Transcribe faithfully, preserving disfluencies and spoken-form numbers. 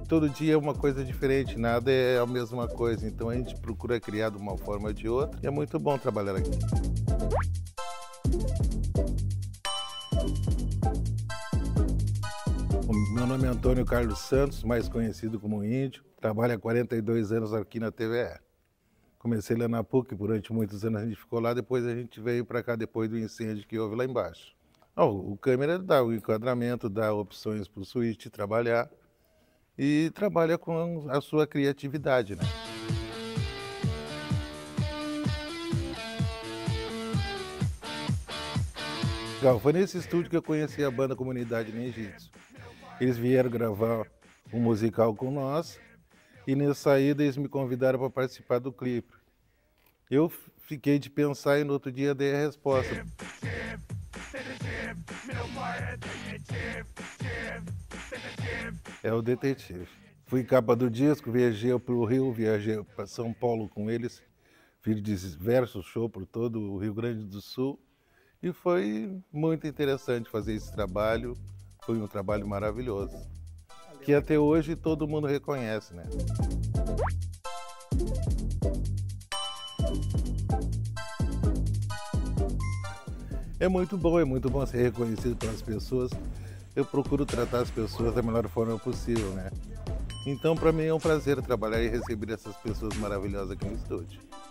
Todo dia é uma coisa diferente, nada é a mesma coisa, então a gente procura criar de uma forma ou de outra, e é muito bom trabalhar aqui. O meu nome é Antônio Carlos Santos, mais conhecido como Índio, trabalho há quarenta e dois anos aqui na T V E. Comecei lá na PUC, durante muitos anos a gente ficou lá, depois a gente veio para cá depois do incêndio que houve lá embaixo. Oh, o câmera dá o enquadramento, dá opções para o switch trabalhar e trabalha com a sua criatividade, né? Legal, foi nesse estúdio que eu conheci a banda Comunidade Ninjitsu. Eles vieram gravar um musical com nós e nessa saída eles me convidaram para participar do clipe. Eu fiquei de pensar e no outro dia dei a resposta. É o Detetive. Fui capa do disco, viajei para o Rio, viajei para São Paulo com eles, fiz diversos shows por todo o Rio Grande do Sul e foi muito interessante fazer esse trabalho, foi um trabalho maravilhoso, que até hoje todo mundo reconhece, né? É muito bom, é muito bom ser reconhecido pelas pessoas. Eu procuro tratar as pessoas da melhor forma possível, né? Então, para mim é um prazer trabalhar e receber essas pessoas maravilhosas aqui no estúdio.